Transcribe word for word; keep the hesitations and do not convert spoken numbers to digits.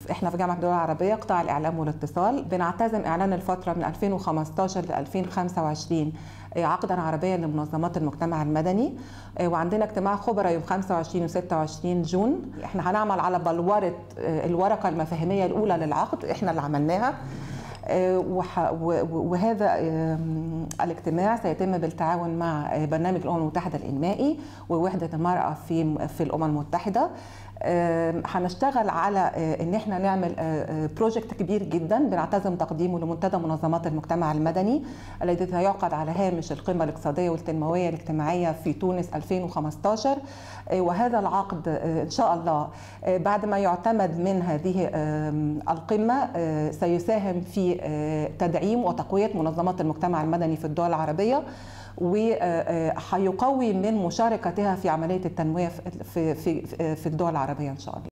احنا في جامعة الدول العربية قطاع الإعلام والاتصال بنعتزم إعلان الفترة من ألفين وخمسطاشر ل ألفين وخمسة وعشرين عقدا عربيا لمنظمات المجتمع المدني، وعندنا اجتماع خبراء يوم خمسة وعشرين و ستة وعشرين جون. احنا هنعمل على بلورة الورقة المفاهيمية الأولى للعقد، احنا اللي عملناها، وهذا الاجتماع سيتم بالتعاون مع برنامج الأمم المتحدة الإنمائي ووحدة المرأة في في الأمم المتحدة. هنشتغل على ان احنا نعمل بروجكت كبير جدا بنعتزم تقديمه لمنتدى منظمات المجتمع المدني الذي سيعقد على هامش القمة الاقتصادية والتنموية الاجتماعية في تونس ألفين وخمسطاشر. وهذا العقد ان شاء الله بعد ما يعتمد من هذه القمة سيساهم في تدعيم وتقوية منظمات المجتمع المدني في الدول العربية، وحيقوي من مشاركتها في عملية التنمية في في في الدول العربية إن شاء الله.